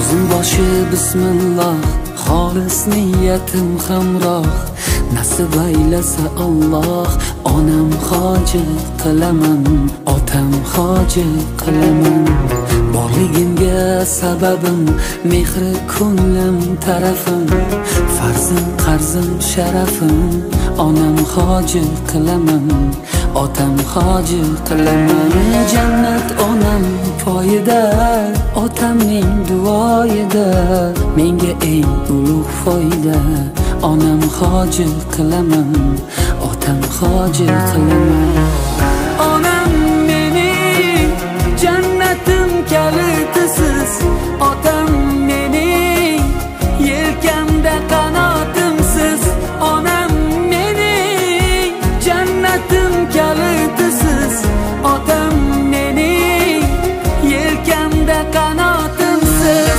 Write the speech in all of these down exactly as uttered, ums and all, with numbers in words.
Sözüm başı bismillah, xolis niyatim hamroh. Nasib aylasa Allah, onam hoji qilaman, otam hoji qilaman. Borligimga sababim, mehri ko'nglim tarafim, farzim qarzim sharafim, onam hoji qilaman, otam hoji qilaman. Jannat onam poyida, otamning duoyida, menga eng ulug' foyda. Onam hoji qilaman, otam hoji qilaman. Onam mening jannatim kalitisiz, otam mening yelkamda qanotimsiz. Onam mening jannatim kalitisiz, otam mening yelkamda qanotimsiz.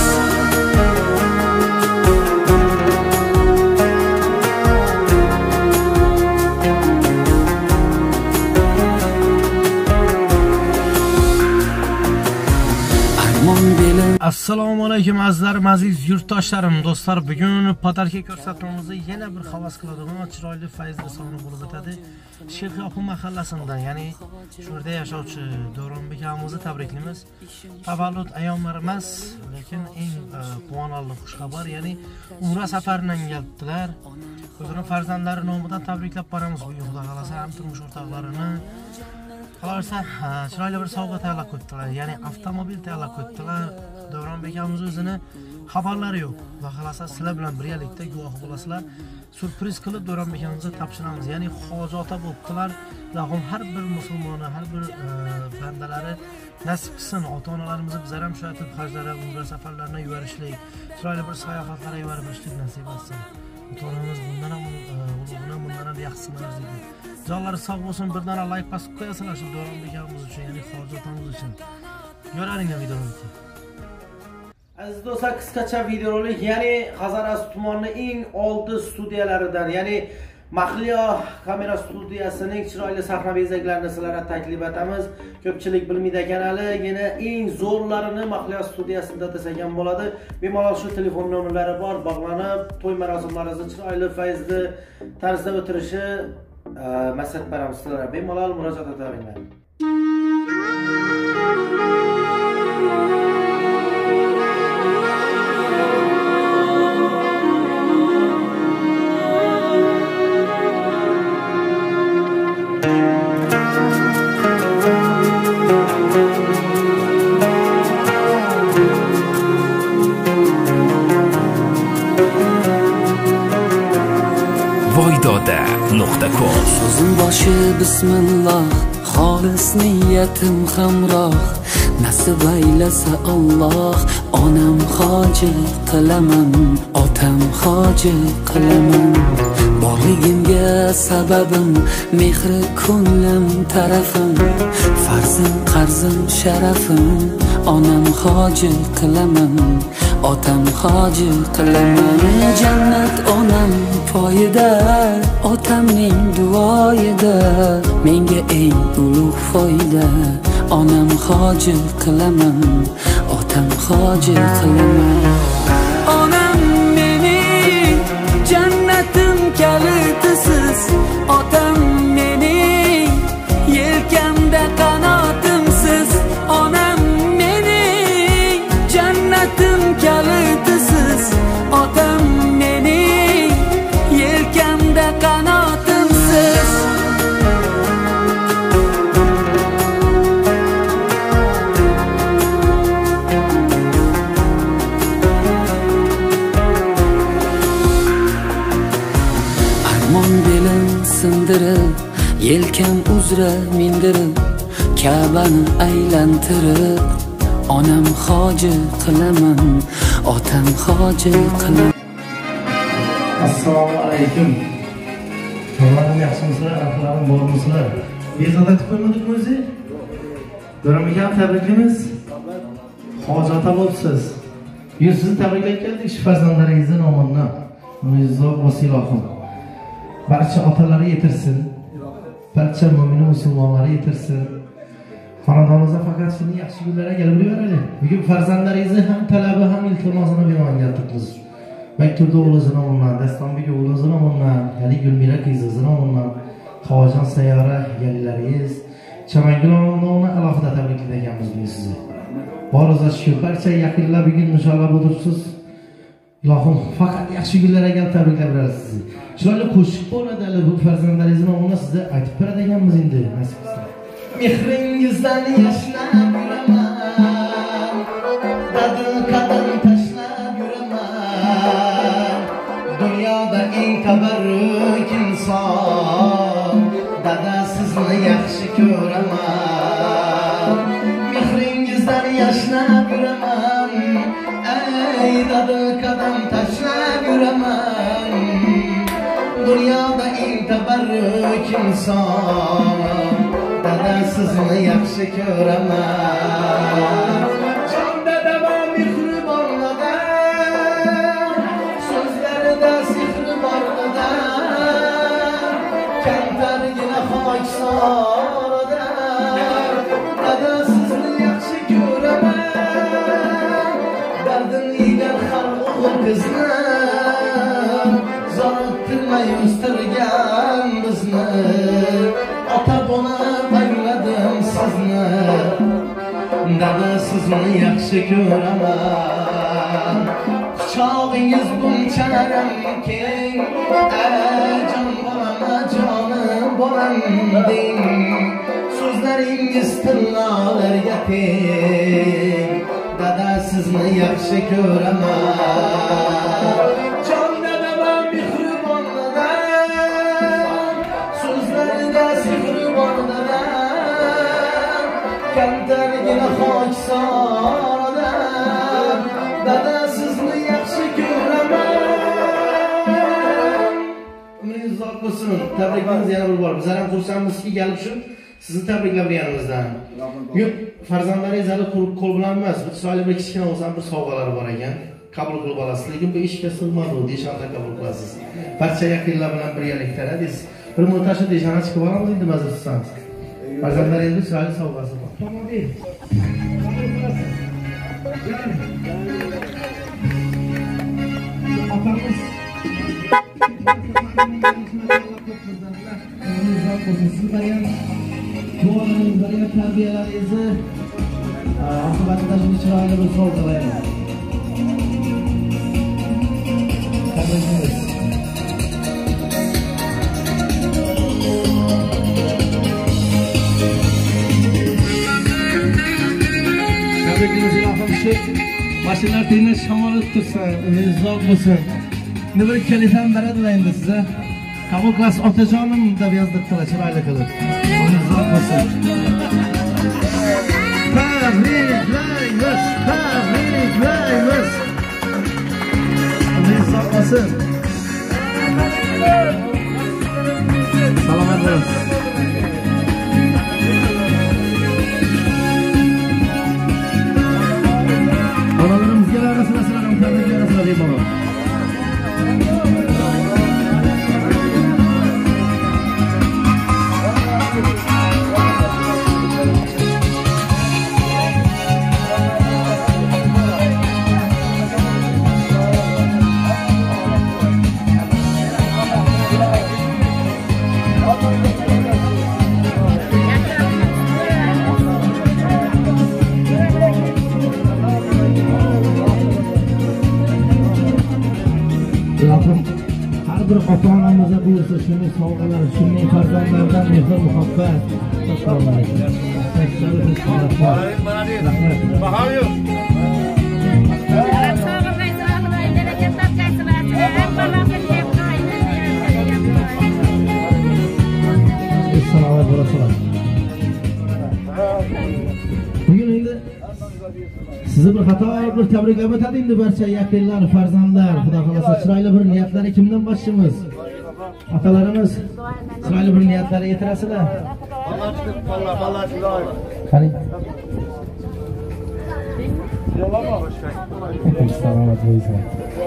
Assalomu alaykum azizlarim, aziz yurtdoshlarim, do'stlar. Bugun podarka ko'rsatuvimizni yana bir havas qiladigan chiroyli fayzli soni bo'lib o'tadi. Shirxo'p mahallasindan, ya'ni shu yerda yashovchi Davronbek akamizni tabriklaymiz. Tavallud ayyomlari emas, lekin eng quvonarli xushxabar, ya'ni umra safaridan kelibdilar. O'zini farzandlari nomidan tabriklab boramiz. Bu Xudo xolasa ham turmush o'rtoqlarini Qolsa, chiroyli bir sovg'a tayyorlab qo'yibdilar, ya'ni avtomobil tayyorlab qo'yibdilar. Davronbek akamiz o'zini xabarlari yo'q. Xudo xolasa sizlar bilan birgalikda guvoh bo'lasizlar. Surpriz qilib Davronbek akamizga topshiramiz. Ya'ni hoji ota bo'libdilar. Allohim har bir musulmonni, har bir bandalari nasib qilsin. Ota-onalarimizni bizlar ham shu aytib hajlara, umra safarlarına yuborishlik, chiroyli bir sayohatlarga yuborishlik nasib etsin. Ota-onamiz bundan ham ulug'ini, bundan ham yaxshisini arzimaydi. Jonlari sog' bo'lsin, bir dona like bosib qo'yasizlar shu Davronbek akamiz uchun, ya'ni hoji otamiz uchun. Ko'raringlar videoni. Aziz do'stlar, qisqacha videorolik, ya'ni Hazaras tumanining eng oldi studiyalaridan, ya'ni Mahliyo kamera studiyasining chiroyli sahna bezaklarini sizlarga taklif etamiz. Ko'pchilik bilmaydi ekan, hali yana eng zo'rlarini Mahliyo studiyasida desak ham bo'ladi. Bemalol shu telefon nomerlari bor, bog'lanib, to'y marosimlaringizni chiroyli fayzli tarzda o'tirishi maslahat beramiz sizlarga. Bemalol murojaat etaveringlar. voydoda nuqta com. Sözüm başı bismillah, xolis niyatim hamroh. Nasib aylasa Allah, onam hoji qilaman, otam hoji qilaman. Borligimga sababim, mehri ko'nglim tarafim, farzim qarzim sharafim, onam hoji qilaman, otam hoji qilaman. Jannat onam poyida, otamning duoyida, menga eng ulug' foyda. Onam hoji qilaman, otam hoji qilaman. Onam mening jannatim kalitisiz, otam mening yelkamda qanotimsiz. Onam mening jannatim kalitisiz, otam mening yelkamda qanotimsiz. Armon belim sindirib, yelkam uzra mindirib, Ka'bani aylantirib, onam hoji qilaman, otam hoji qilaman. Assalomu alaykum. To'g'ri yaxshimisizlar, axlarim bormisizlar? Bezovta qo'ymadikmi o'zi? Davronbek akam tabriklaymiz. Hoji ota bo'libsiz. Biz sizni tabriklab keldik shu farzandlaringizning nomidan. Mirzo Vosilohim. Barcha otalari yetirsin. Barcha mo'min musulmonlari yetirsin. Xonadonimizda faqat shunday yaxshi kunlarga kelib yuraylik. Bugun farzandlaringizni ham talabi ham iltimos iltimosini bemorga aytibmiz. Maktubda o'g'lizini o'rnan, Dastonbek o'g'lizini o'rnan, Ali Gulmira qizini o'rnan, Havojon Sayyora yalilaringiz, Chamangulovni alohida tabriklaymiz biz sizni. Boriza shukur, barcha yaqinlar bugun inshaalloh bo'lursiz. Ilohim faqat yaxshi kunlarga tabriklab berasiz sizni. Chiroyli qo'shiq bo'ladi, bu farzandlaringizni o'rnida sizga aytib beradiganmiz endi nasib qilsa. Mehringizdan yashnab yuraman, dadil qadam tashlab yuraman. Dunyoda eng tabarruk inson, dada sizni yaxshi ko'raman. Mehringizdan yashnab yuraman, ey dadil qadam tashlab yuraman. Dunyoda eng tabarruk inson, dada sizni yaxshi ko'raman. Jon dadama mehribonlarda, so'zlarida sehri borida, kamtargina xoksorida, dada sizni yaxshi ko'raman. Dardini yegan har o'g'il qizni, zo'r tilmay o'stirgan bizni, ota bona bag'ladim sizni, dada sizni yaxshi ko'raman. Quchog'ingiz bunchalar keng, jon bolam, jonim bolam deng, so'zlaringiz tillolarga teng, dada sizni yaxshi ko'raman. Jon dadama mehribonlarda, so'zlarida sehri borida, kamtargina xoksorida, dada sizni yaxshi ko'raman. Umringiz uzoq bo'lsin. Tabriklarimiz yana bir bor. Bizlar ham xursandmizki, kelib shu sizni tabriklab berganimizdan. Bugun farzandlaringiz hali qo'l bilan emas, bir chiroyli bir kichkina bo'lsa bir sovg'alari bor ekan. Qabul qilib olasiz, lekin bu ishga sig'madi, deshanda qabul qilasiz. Barcha yaqinlar bilan birgalikda deysiz. Bir mutashi deshana chiqib olamiz endi mazur tutsangiz. Farzandlaringiz chiroyli sovg'asi bor. Tamom deydi. Otamiz sizlarga duolaringizni, tarbiyalaringizni oqibatida shunday chiroyli bir sovg'alayman. Tabriklaymiz. Tabriklaymiz ilohim, shu mashinalar tengda shamol o'tib tursa, umringiz uzoq bo'lsin. Endi bir kelisham beradilar endi sizga. Qabul qilasiz otajonim deb yozdirdilar chiroyli qilib. Umringiz uzoq bo'lsin. Tabriklaymiz, tabriklaymiz. Umringiz uzoq bo'lsin. Salomat bo'ling. Onalarimizga arasida sizlarga tabriklar asralayman bolam. Har bir ota-onamizga buyursa shunday sovg'alar, shunday farzandlardan mehr muhabbat topolmaydi. Bahar yo'q. Salomat bo'lasizlar. Bugun endi sizni bir xato bir tabriklab o'tadi endi barcha yaqinlar, farzandlar, Xudo xolasa chiroyli bir niyatlari kimdan boshlaymiz? Otalarimiz chiroyli bir niyatlari yetirasizlar. Qani. Salomat bo'lasizlar.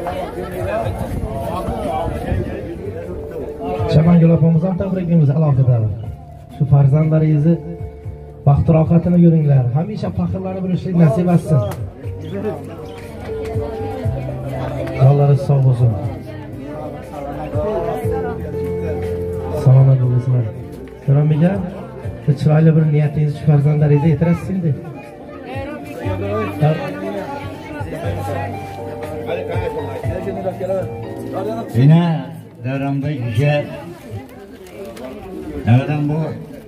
Chamangul opamiz ham tabriklaymiz alohida. Shu farzandlaringizni baxt rohatini ko'ringlar. Hamisha faxrlanib yurishlik nasib etsin. sağ olsun. Salomat bo'lasizlar. Davron aka, chiroyli bir niyatingizni shu farzandlaringizga yetirasiz endi. Yine Davronda işe Davron bu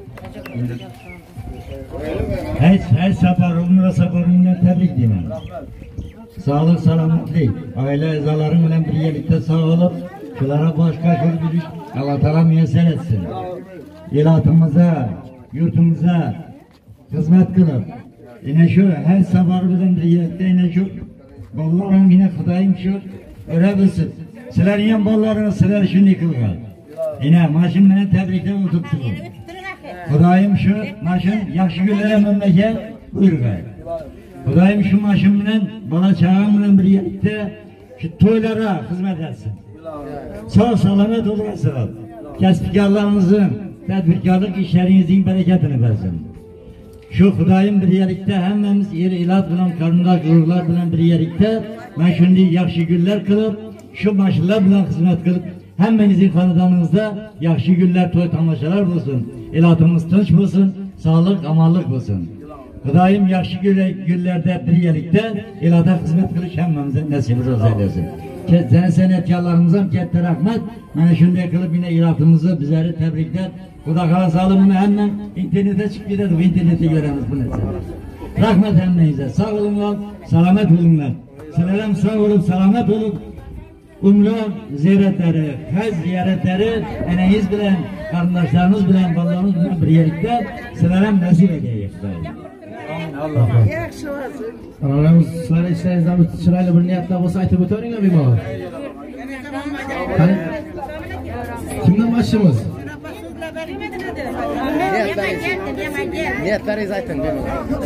her, her safar, umre safarıyla tebrik diyeyim. Sağlık, selametlik, aile ezalarıyla birlikte sağ olup, şulara başka şöyle bir Allah Teala müyesser etsin. İlatımıza, yurtumuza hizmet kılıp, yine şu her safarımızın birlikte yine şu ballarım yine Kudayım şu öyle bilsin. Sizler yiyen ballarını sizler şimdi kılgan. Yine maşın beni tebrikten oturttu. Kudayım şu maşın yakşı güllere memleket buyurgay. Kudayım şu maşın bilen bana çağımla birlikte şu toylara hizmet etsin. Sağ selamet olasın. Kesbikarlarınızın, tedbirkarlık işlerinizin bereketini versin. Şu Kudayım birlikte hemmemiz yer ilat bilen karnında gururlar bilen birlikte ben şimdi yakşı güller kılıp şu maşınlar bilen hizmet kılıp hemmenizin hanedanınızda yakşı güller toy tamaşalar bulsun. İlatımız tunç bulsun, sağlık, amallık bulsun. Kudayım yakşı güllerde birlikte ilata hizmet kılış hemmemize nasip eylesin. Sen senetkarlarımıza kette rahmet. Ben şimdi kılıp yine ilatımızı bizleri tebrikler. Kuda kala sağlığımını hemen internete çıkıp gidelim. İnternete göremiz bu nesine. Rahmet hemmenize. Sağ olun, selamet olunlar. Sizlerim sağ olup, selamet olup umre ziyaretleri, haz ziyaretleri eneyiz bilen, kardeşleriniz bilen, ballarınız bilen bir yerlikte sizlerim nasip edeyim. Allah Allah'ımız sizlere işlerinizden chiroyli bir niyatlar bo'lsa aytib o'tavering bemalol. Kimdan başlayamiz? Niyatlaringizni ayting bemalol.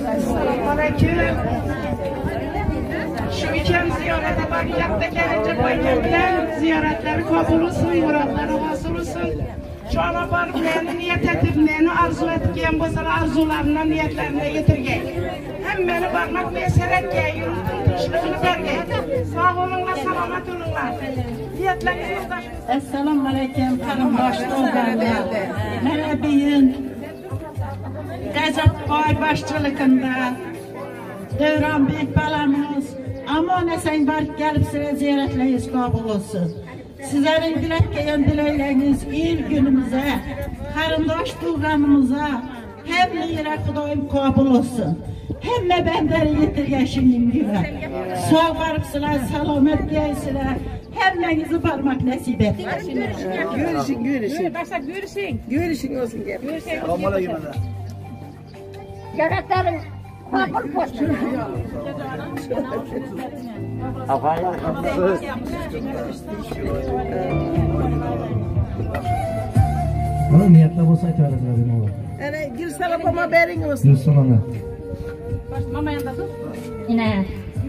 Şu ikam ziyarete bakiyatda gelince baykan bilen ziyaretleri kabul olsun, muratları vasıl olsun. Şu ana barıp neyini niyet etip neyini arzu etken bozara arzularına niyetlerine getirgen. Hem beni barmak mesel etken, yürütün tuşluğunu vergen. Sağ olunla, selamet olunlar. Niyetleriniz de... Esselamu Aleyküm, kanım başta olanlar. Merabiyin, Recep Koy başçılıkında, Davron Bek balamız, aman esen barıp gelip size ziyaretleriniz kabul olsun. Sizlerin dilekleyen dilekleriniz il günümüze, karındaş tuğanımıza, hem yere Kudayım kabul olsun. Hem de benderi yetirgen şimdim gibi. Sağ varıpsılar, selamet gelsiler, hemmenizi parmak nasip et. Görüşün, görüşün. Başka görüşün. Görüşün olsun. Görüşün. Yaratların kabul olsun. Bana niyatlar olsa aytaveriz bemalol. Ana gir salama bering olsun. Dursun ana. Mama yanında dur. Yine.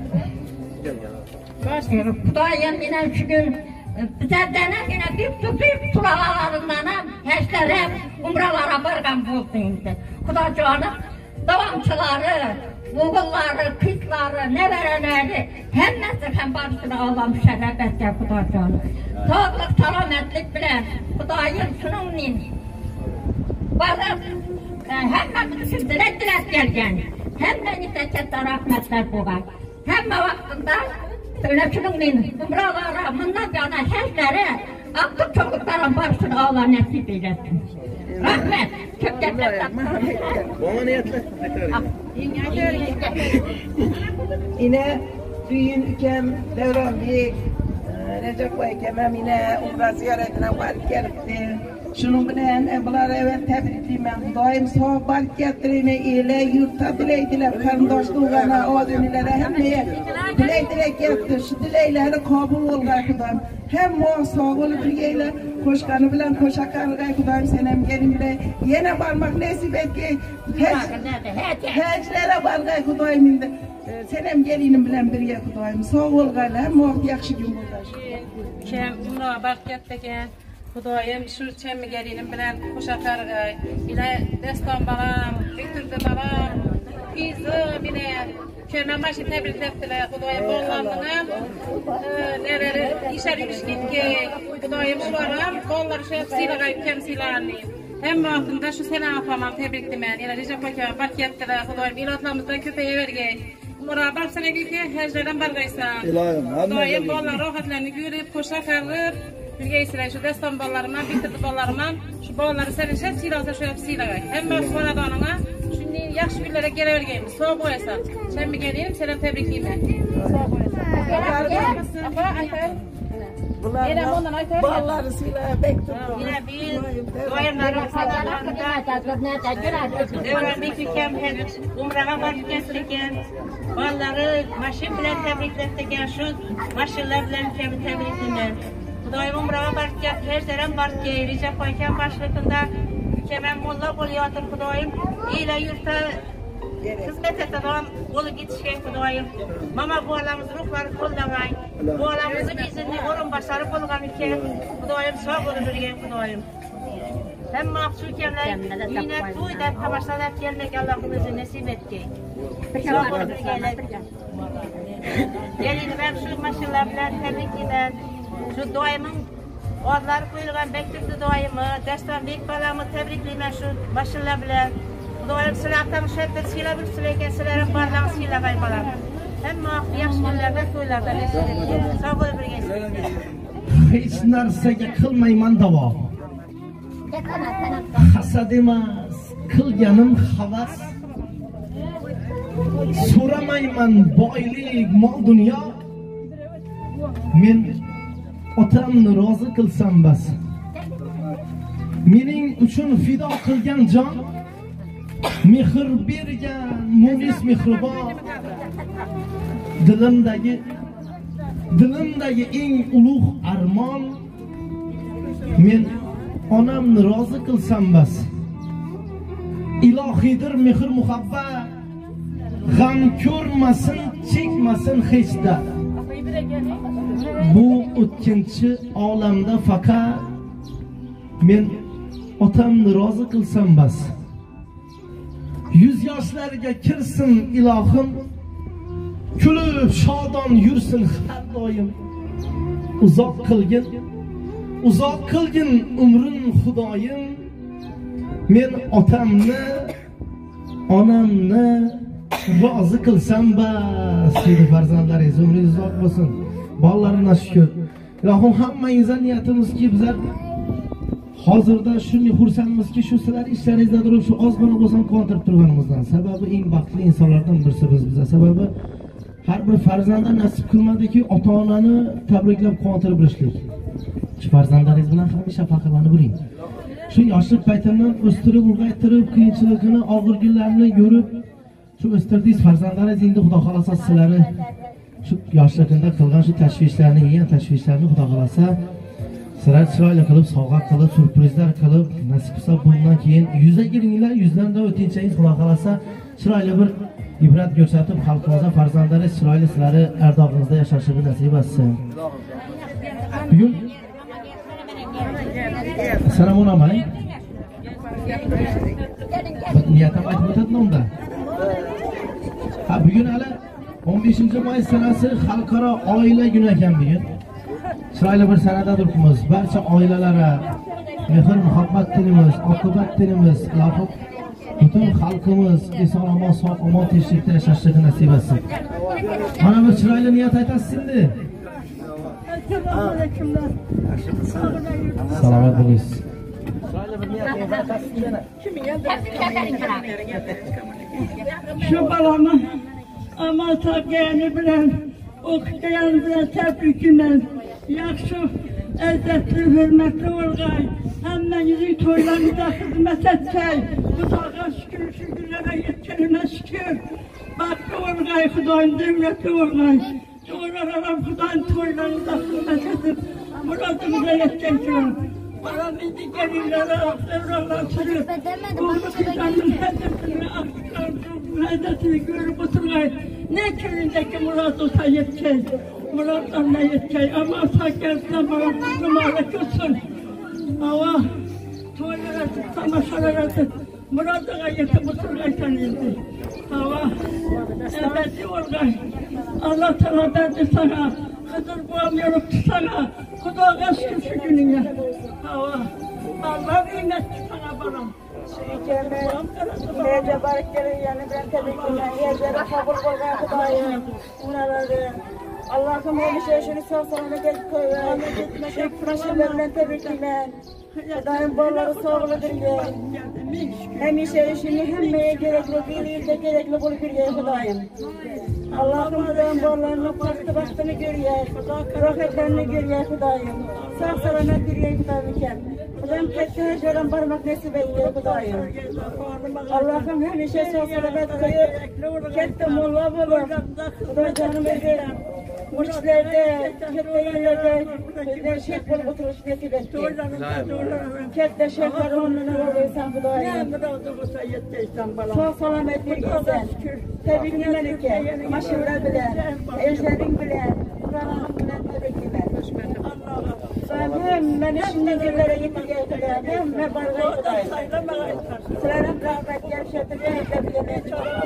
Kudayım yine şu gün bizlerden yine bir tutup turalarından heşlerim umralara bargan bulsun. Kudacığını davamçıları, Oğulları, kızları, ne verenleri hemmesi hem barışını Allah'ım şeref etken Kudacığını. Sağlık, selametlik bilen Kudayım şunun varıp hemmemiz için dilek dilek gelgen. Hemmenize kette rahmetler buğay. Hemme vaktinde öyle şunun umralara, mınnak yana herlere aklı çocukların barışını Allah nasip eylesin. Rahmet, çok gerçekten. Bana niyetler. Yine düğün ülkem Davron Bek, Recep Baykem yine umra ziyaretine varıp gelipti. Şunun bilen bular evet tebrikliyim. Daim sağ barketlerine ile yurtta dileydiler. Karındaş doğana, oğlanilere hemmeye diley dilek yaptı. Şu dileyleri kabul olgay Kudayım. Hem o sağ olup birgeyle koşkanı bilen koşakarlıgay Kudayım senem gelin bile yine barmak nasip et ki heclere bargay Kudayım senem gelinim bilen birge Kudayım. Sağ olgayla hem o yakşı gün bulgar. Kem umra barketteki Kudayım şu çemmi gelinim bilen koşakarlıgay ile destan balam, bitirdi balam, kızım yine Kermen başı tebrik ettiler, Kudayım bollandığına, neleri işer işlik ki Xudoyim şu aram bollar şu silaga temsilanli. Hem vaxtında şu sene apamam tebriklimen. Yana Recep Hoca barkiyatda Xudoyim ilatlarımızdan köpeye vergey. Umra baksana ki her yerden bargaysan. Xudoyim bollar rahatlarını görüp koşa kalır. Bilgeysirey şu destan bollarıma, bitirdi bollarıma şu bolları senin şep silahsa şu hep silahı. Hem ben sonra da onuna şimdi yaxşı günlere gele vergeyim. Soğuk boyasa. Sen mi geleyim, seni tebrikliyim ben. Soğuk boyasa. Apa, Ayfer. Yine ondan Ayfer. Balları silahı bektir. Yine bir doyumların falanlarında devran bir tükem umrağa barkiyatlıken balları maşin bilen tebriklettiken şu maşinler bilen tebrikliyim. Xudoyim umrağa barkiyat her zeren barkiyat Recep Hoyken başlıkında mükemmel molla boluyordur Xudoyim. İyle yurtta hizmet eten olu gitişken Xudoyim. Mama bu alamız ruhları kollamay. Bu alamızın izinli orun başarı bolgan ülke Xudoyim sağ olu birgen Xudoyim. Hem mahsukenler yine tuydan tamaşalar gelmek Allah'ımızı nasip etkey. Sağ olu birgenler. Gelin ben şu maşinler bilen tebrikliyim. Şu doyumun orlar koyulgan bektirdi doyumu, destan büyük balamı tebrikliyim şu başınla bilen. Doyum silahtan şeppet silah bir silahken silahın barlağın silah kay balam. Hem muhakkı yaxşı günlerde koyularda nesil etki. Sağ ol bir gençlik. Hiç narsega qilmayman davo. Hasad emas, qilganim havas. So'ramayman boylik, mol dunyo. Men otamni rozi qilsam bas. Mening uchun fido qilgan jon, mehr bergan munis mehribon. Dilimdagi dilimdagi eng ulug' armon, men onamni rozi qilsam bas. Ilohiydir mehr muhabbat, g'am ko'rmasin, chekmasin hech dard. Bu o'tkinchi olamda faqat men otamni rozi qilsam bas. Yuz yoshlarga kirsin ilohim, kulib shodon yursin har doim. Uzoq qilgin, uzoq qilgin umrin Xudoyim. Men otamni, onamni rozi qilsam bas. Dedi farzandlaringiz umringiz uzoq bo'lsin. Ballarına şükür. Ilohim hammangizga niyatimizki bizlar hozirda shunday xursandmizki shu sizlar ishlaringizda turib shu ozgina bo'lsa qontirib turganimizdan. Sababi eng baxtli insonlardan birisi biz bizlar. Sababi har bir farzandga nasib qilmadiki ota-onani tabriklab qontirib birishlik. Shu farzandlaringiz bilan hamisha faxrlanib yuring. Shu yoshlik paytimdan o'stirib, ulg'aytirib, qiyinchiligini, og'ir kunlarini ko'rib, shu o'stirdingiz farzandlaringiz endi Xudo xolasa sizlarni shu yoshligida qilgan shu tashvishlarni, yegan tashvishlarni Xudo xolasa sizlar chiroyli qilib, sovg'a qilib, surprizlar qilib, nasib qilsa bundan keyin yuzga kiringlar, yuzlardan o'tinchangiz Xudo xolasa chiroyli bir ibrat ko'rsatib, xalqimizga farzandlaringiz chiroyli sizlarni ardog'ingizda yashashini nasib etsin. Bugun Assalomu alaykum. Niyatim aytib o'tadimi unda? Ha, bugun hali o'n beshinchi may sanasi xalqaro oila kuni ekan bugun. Chiroyli bir sanada turibmiz. Barcha oilalarga mehr muhabbat tilimiz, oqibat tilimiz, ilohim butun xalqimiz eson-omon, sog'-omon, tinchlikda yashashini nasib etsin. Mana bir chiroyli niyat aytasiz endi. Salomat bo'linglar. Chiroyli bir niyat aytasiz yana. Şu balamı ama tabiini bilen, okuyan bilen tebrikimden, yakşı, ezzetli, hürmetli olgay, hemmenizi toylarınıza hizmet etkey, Kudağa şükür, şükürlere yetkenine şükür, baklı olgay, Kudağın devletli olgay, doğrular aram Kudağın toylarınıza hizmet edip, muradımıza yetkenkiler. Bana bizi gelirlere aktarlarla sürüp, oğlu Kudağ'ın hedefini aktarlar, hedefini görüp oturgay, ne köyündeki Murat olsa yetkey, Murat'larına yetkey, ama sakırsına bana numarek olsun. Ama tuğlara atıp, tamaşalara atıp, Murat'ına yetip oturgay sanıydı. Ama ebedi olgay, Allah sana verdi sana, Kızıl boğam yolup sana. Kudağa şükür şu gününe. Hava. Allah kıymet sana balam. Nece barik gelin yani ben tabii ki ben yerlere kabul olgan Kudayım. Unaları. Allah'ım her şey şunu sağ selamet koyuyor. Şu başlarından tabii ki ben. Kudayım bolları sağlıdır ya. Hemşe işini hemmeye gerekli, bir yılda gerekli bulup bir yer Kudayım. Allah'ım Kudayım bollarını baktı baktığını görüyor. Rahmetlerini görüyor Kudayım. Sağ selamet bir yer Kudayım. Kudayım kettine şöyle parmak nasip ediyor Kudayım. Allah'ım hemşe sağ selamet koyuyor. Kette molla bulur. Kuday canım eder. Murçlerde, kette yerlerde, bizden şek bulup oturuş nasip etti. Kette şekler onunla oluyorsan Kudayım. Sağ selamet bir güzel. Tebrikli melike, maşıvra bilen, ejderin bilen, Kur'an'ın bilen tebrikli melike. Ben ben şimdi yerlere getirdim. Ben ben barlayım. Sıranın rahmet gerçekten de bilemez.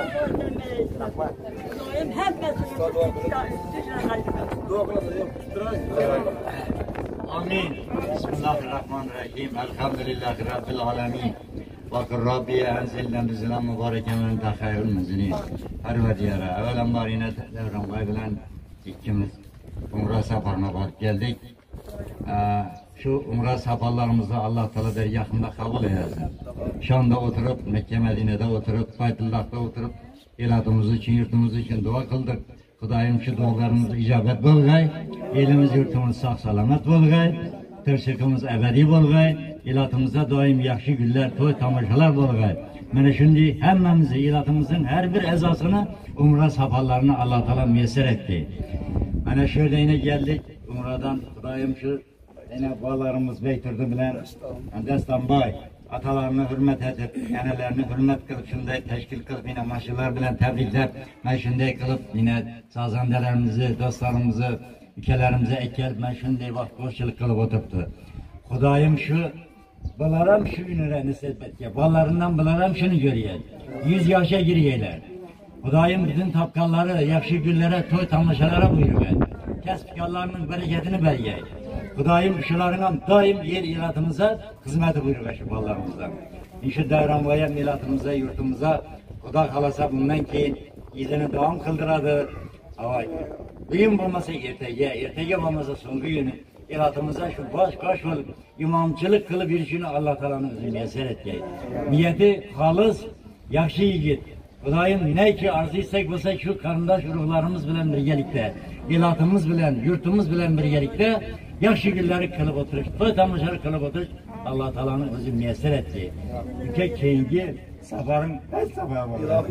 Amin. Bismillahirrahmanirrahim. Elhamdülillahi Rabbil alemin. Bakır Rabbiye enzilden bizine mübareken ve hayrul mezinin. Her ve diyara. Evvelen barine devran kaybılan ikimiz Umre seferine varıp geldik. Ee, şu Umre seferlerimizi Allah Teala der yakında kabul eylesin. Şam'da oturup, Mekke Medine'de oturup, Baytullah'ta oturup eladımız için, yurtumuz için dua kıldık. Kudayım şu dualarımız icabet bolgay, elimiz yurtumuz sağ salamet bolgay, tırşıkımız ebedi bolgay, elatımıza daim yaxşı güller, toy tamaşalar bolgay. Mene şimdi hemmemizi, elatımızın her bir ezasını Umre seferlerine Allah Teala müyesser etti. Mene şöyle yine geldik, Umre'den Kudayım şu yine bağlarımız beytirdi bilen Destan Bay. Atalarını hürmet edip, enelerini hürmet kılıp, şunday teşkil kılıp, yine maşılar bilen tebrikler, ben şunday kılıp, yine sazandelerimizi, dostlarımızı, ülkelerimize ekel, ben şunday bak boşçılık kılıp oturttu. Kudayım şu, balaram şu gününe nispet etke, ballarından balaram şunu görüyor, yüz yaşa giriyorlar. Kudayım bütün tapkalları, yakşı güllere, toy tamaşalara buyuruyor. Kesbikallarının bereketini belgeyi. Kudayım şularına daim yer ilatımıza hizmeti buyuruyor şu ballarımızdan. İşte devranvaya, milatımıza, yurtumuza Kuda kalasa bundan keyin izini devam kıldıradı. Ama bugün olmasa ertege, ertege olmasa songu günü ilatımıza şu baş kaş olup imamçılık kılıp yürüyüşünü Allah Teala'nın özü meser etkeyi. Niyeti halis, yakşı yigit. Kudayım ne ki arzu etsek olsa şu karındaş ruhlarımız bilen birgelikte, ilatımız bilen, yurtumuz bilen birgelikte yakşı günleri kılıp oturuş, toy tamaşaları kılıp oturuş Allah Teala'nın özü müyesser etti. Ülke keyingi safarın her sabahı var.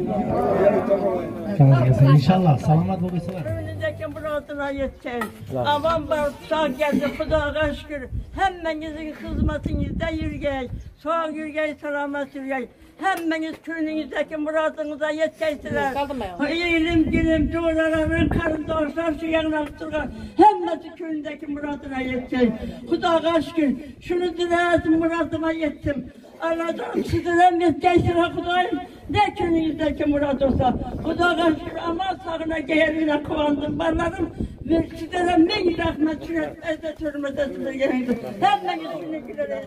İnşallah selamet olursalar. Önündeki muradına yeteceğiz. Aman var sağ geldi Kudağa şükür. Hemmenizin hizmetinizde yürüyeyiz. Sağ yürüyeyiz, selamet yürüyeyiz. Hemmeniz köyünüzdeki muradınıza yeteceksiniz. İlim, dilim, doğruların karındaşlar şu yanaktılar. Hemmesi köyündeki muradına yeteceğiz. Kudağa şükür. Şunu dilerim muradıma yettim. Allah'ım sizlere yeteceksiniz Kudayım. Ne köyünüzdeki murad olsa. Kudağa şükür ama sağına geğerine kovandım. Barlarım ve sizlere min rahmet süret ezde türmede size geldi. Hemmeniz şunu gülerek.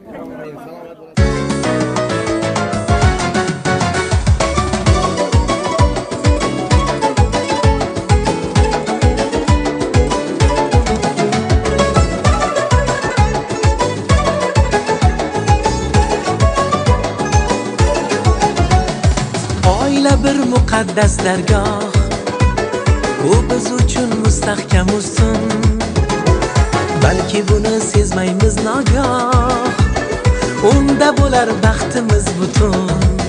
bir muqaddas dargoh, u biz uchun mustahkam ustun. Balki buni sezmaymiz nogoh, unda bo'lar baxtimiz butun.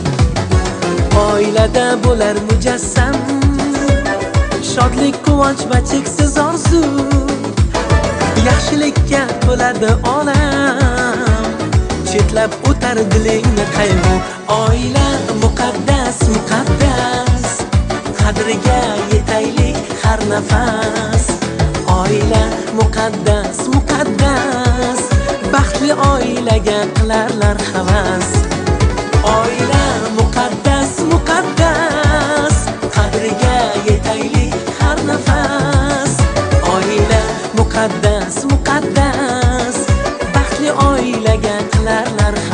Oilada bo'lar mujassam, shodlik, quvonch va cheksiz orzu. Yaxshilikka to'ladi olam, chetlab o'tar dilingni qayg'u. Oila muqaddas, muqaddas, qadriga yetaylik har nafas. Oila muqaddas, muqaddas, baxtli oilaga qilarlar havas. Oila muqaddas, muqaddas, qadriga yetaylik har nafas. Oila muqaddas muqaddas baxtli oilaga qilarlar